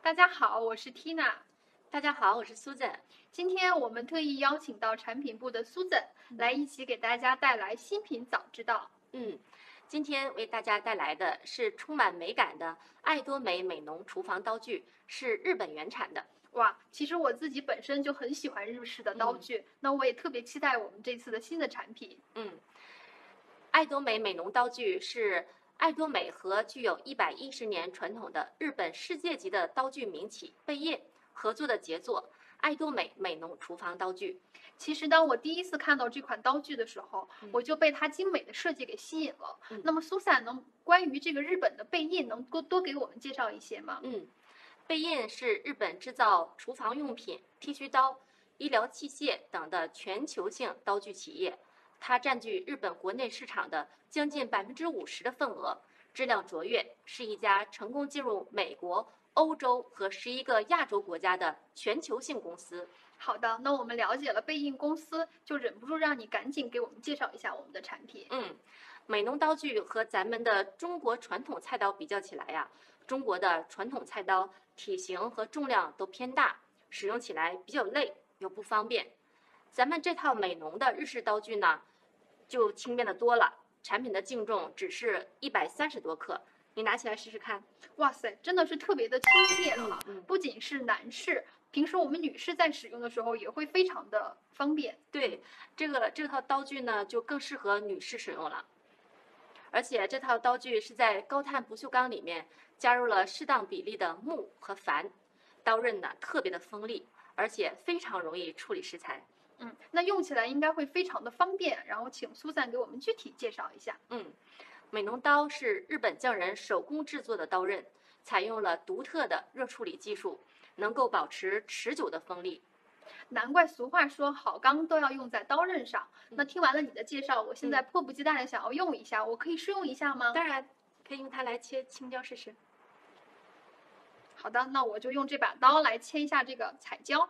大家好，我是 Tina。 大家好，我是 Susan。 今天我们特意邀请到产品部的 Susan 来一起给大家带来新品早知道。 今天为大家带来的是充满美感的艾多美美浓厨房刀具，是日本原产的。 哇，其实我自己本身就很喜欢日式的刀具，那我也特别期待我们这次的新的产品。 艾多美美浓刀具是艾多美和具有110年传统的日本世界级的刀具名企贝叶合作的杰作。艾多美美浓厨房刀具， 其实当我第一次看到这款刀具的时候，我就被它精美的设计给吸引了。那么苏珊能关于这个日本的贝叶能多给我们介绍一些吗？ 贝叶是日本制造厨房用品、剃须刀、医疗器械等的全球性刀具企业，它占据日本国内市场的将近50%的份额，质量卓越，是一家成功进入美国、欧洲和11个亚洲国家的全球性公司。 好的，那我们了解了贝印公司，就忍不住让你赶紧给我们介绍一下我们的产品。 美浓刀具和咱们的中国传统菜刀比较起来呀，中国的传统菜刀体型和重量都偏大，使用起来比较累又不方便。咱们这套美浓的日式刀具呢，就轻便的多了，产品的净重只是130多克，你拿起来试试看。 哇塞，真的是特别的轻便哈！不仅是男士，平时我们女士在使用的时候也会非常的方便。 对，这套刀具呢，就更适合女士使用了。而且这套刀具是在高碳不锈钢里面加入了适当比例的钼和钒，刀刃呢特别的锋利，而且非常容易处理食材。 那用起来应该会非常的方便。然后请苏珊给我们具体介绍一下。 美浓刀是日本匠人手工制作的刀刃，采用了独特的热处理技术，能够保持持久的锋利。 难怪俗话说好钢都要用在刀刃上。那听完了你的介绍，我现在迫不及待的想要用一下，我可以试用一下吗？ 当然，可以用它来切青椒试试。 好的，那我就用这把刀来切一下这个彩椒。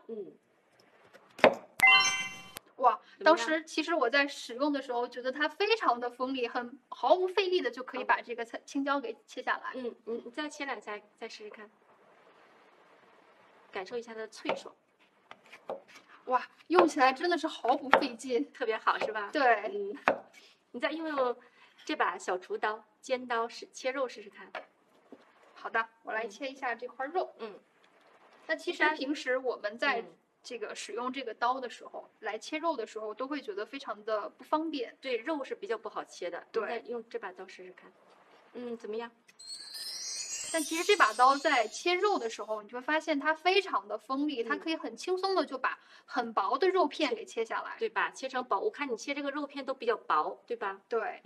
哇，当时其实我在使用的时候，觉得它非常的锋利，很毫无费力的就可以把这个青椒给切下来。 你再切两下，再试试看，感受一下它的脆爽。 哇，用起来真的是毫不费劲， 特别好，是吧？ 对。 你再用这把小厨刀、尖刀切肉试试看。 好的，我来切一下这块肉。那其实平时我们在这个使用这个刀的时候，来切肉的时候，都会觉得非常的不方便。 对，肉是比较不好切的。 对， 你再用这把刀试试看。怎么样？ 但其实这把刀在切肉的时候，你就会发现它非常的锋利，它可以很轻松的就把很薄的肉片给切下来， 对吧？切成薄，我看你切这个肉片都比较薄，对吧？ 对，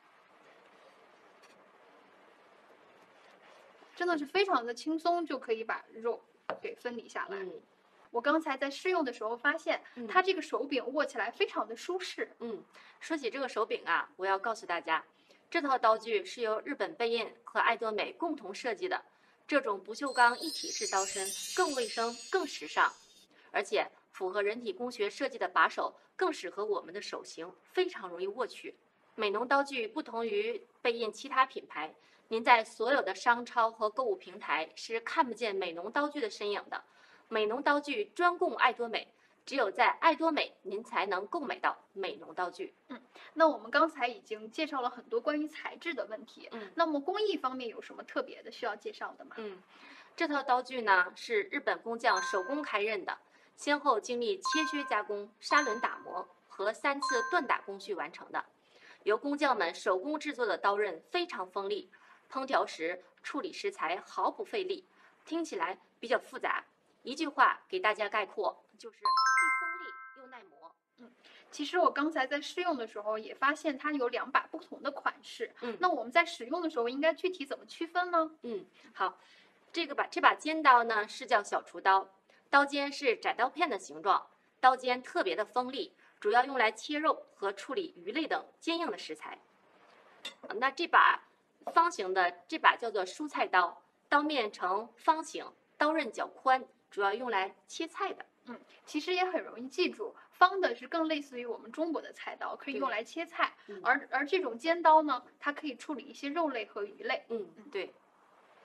真的是非常的轻松就可以把肉给分离下来。我刚才在试用的时候发现，它这个手柄握起来非常的舒适。 说起这个手柄啊，我要告诉大家，这套刀具是由日本贝印和爱多美共同设计的。这种不锈钢一体式刀身更卫生、更时尚，而且符合人体工学设计的把手更适合我们的手型，非常容易握取。美浓刀具不同于贝印其他品牌，您在所有的商超和购物平台是看不见美浓刀具的身影的。美浓刀具专供爱多美，只有在爱多美您才能购买到美浓刀具。 那我们刚才已经介绍了很多关于材质的问题。那么工艺方面有什么特别的需要介绍的吗？ 这套刀具呢是日本工匠手工开刃的，先后经历切削加工、砂轮打磨和3次锻打工序完成的。由工匠们手工制作的刀刃非常锋利，烹调时处理食材毫不费力。听起来比较复杂，一句话给大家概括，就是既锋利又耐磨。 其实我刚才在试用的时候也发现它有2把不同的款式。那我们在使用的时候应该具体怎么区分呢？ 好，这把尖刀呢是叫小厨刀，刀尖是窄刀片的形状，刀尖特别的锋利，主要用来切肉和处理鱼类等坚硬的食材。那这把方形的这把叫做蔬菜刀，刀面呈方形，刀刃较宽，主要用来切菜的。 其实也很容易记住，方的是更类似于我们中国的菜刀，可以用来切菜，而这种尖刀呢，它可以处理一些肉类和鱼类。 对。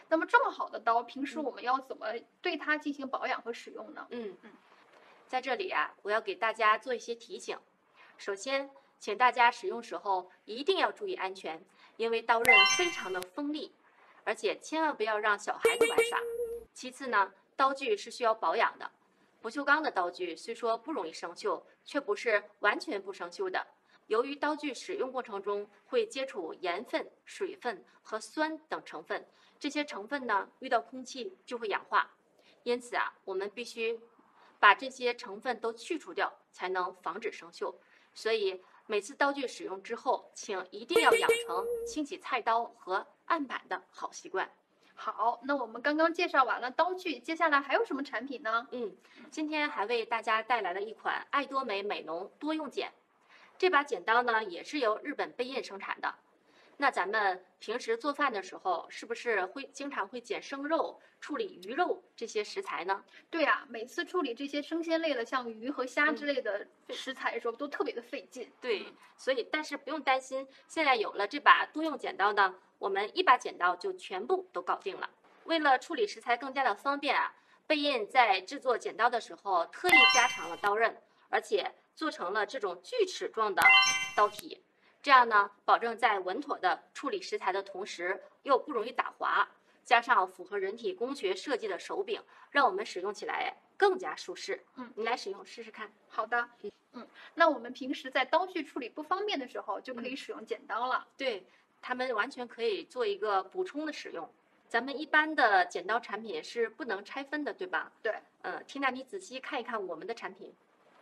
那么这么好的刀，平时我们要怎么对它进行保养和使用呢？ 在这里啊，我要给大家做一些提醒。首先，请大家使用时候一定要注意安全，因为刀刃非常的锋利，而且千万不要让小孩子玩耍。其次呢，刀具是需要保养的。不锈钢的刀具虽说不容易生锈，却不是完全不生锈的。由于刀具使用过程中会接触盐分、水分和酸等成分，这些成分呢遇到空气就会氧化，因此啊，我们必须把这些成分都去除掉，才能防止生锈。所以每次刀具使用之后，请一定要养成清洗菜刀和案板的好习惯。 好，那我们刚刚介绍完了刀具，接下来还有什么产品呢？ 今天还为大家带来了一款艾多美美浓多用剪。这把剪刀呢，也是由日本贝印生产的。那咱们平时做饭的时候，是不是经常会剪生肉、处理鱼肉这些食材呢？ 对啊，每次处理这些生鲜类的，像鱼和虾之类的食材的时候，都特别的费劲。 对，所以但是不用担心，现在有了这把多用剪刀呢，我们一把剪刀就全部都搞定了。为了处理食材更加的方便啊，贝印在制作剪刀的时候特意加长了刀刃，而且做成了这种锯齿状的刀体。这样呢，保证在稳妥的处理食材的同时，又不容易打滑，加上符合人体工学设计的手柄，让我们使用起来更加舒适。你来使用试试看。 好的。那我们平时在刀具处理不方便的时候，就可以使用剪刀了。 对，它们完全可以做一个补充的使用。咱们一般的剪刀产品是不能拆分的，对吧？ 对。 缇娜，你仔细看一看我们的产品。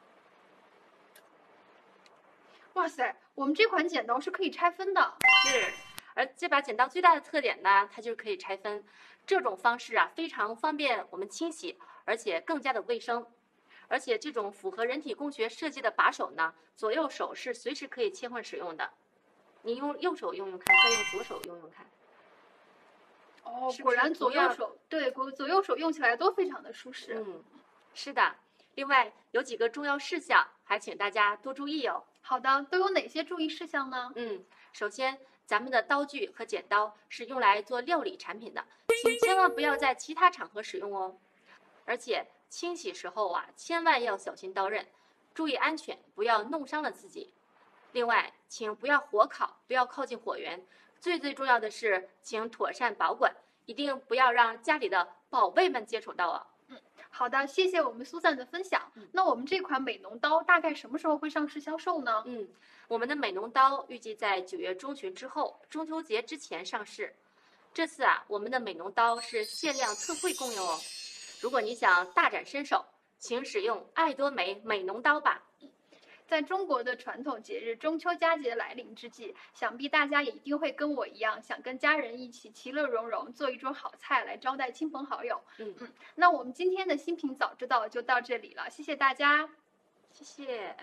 哇塞，我们这款剪刀是可以拆分的。 是，而这把剪刀最大的特点呢，它就是可以拆分。这种方式啊，非常方便我们清洗，而且更加的卫生。而且这种符合人体工学设计的把手呢，左右手是随时可以切换使用的。你用右手用用看，再用左手用用看。 哦，果然左右手左右手用起来都非常的舒适。 是的。另外有几个重要事项，还请大家多注意哦。 好的，都有哪些注意事项呢？ 首先，咱们的刀具和剪刀是用来做料理产品的，请千万不要在其他场合使用哦。而且清洗时候啊，千万要小心刀刃，注意安全，不要弄伤了自己。另外，请不要火烤，不要靠近火源。最重要的是，请妥善保管，一定不要让家里的宝贝们接触到啊。 好的，谢谢我们苏珊的分享。那我们这款美浓刀大概什么时候会上市销售呢？ 我们的美浓刀预计在9月中旬之后，中秋节之前上市。这次啊，我们的美浓刀是限量特惠供应哦。如果你想大展身手，请使用艾多美美浓刀吧。 在中国的传统节日中秋佳节来临之际，想必大家也一定会跟我一样，想跟家人一起其乐融融，做一桌好菜来招待亲朋好友。那我们今天的新品早知道就到这里了，谢谢大家。 谢谢。